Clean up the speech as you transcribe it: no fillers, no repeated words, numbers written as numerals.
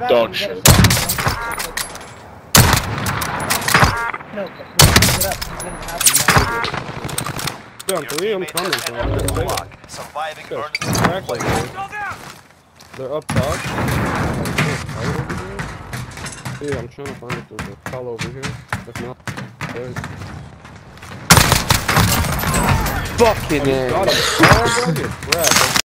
Dog shit. No, but when he picks it up, he's gonna have to. Down 3, I'm coming from them. Surviving burns. Exactly. They're up top. Yeah, I'm trying to find if there's a call over here. If not, there's. Fucking Oh, you got him. Oh, bro, get wrecked.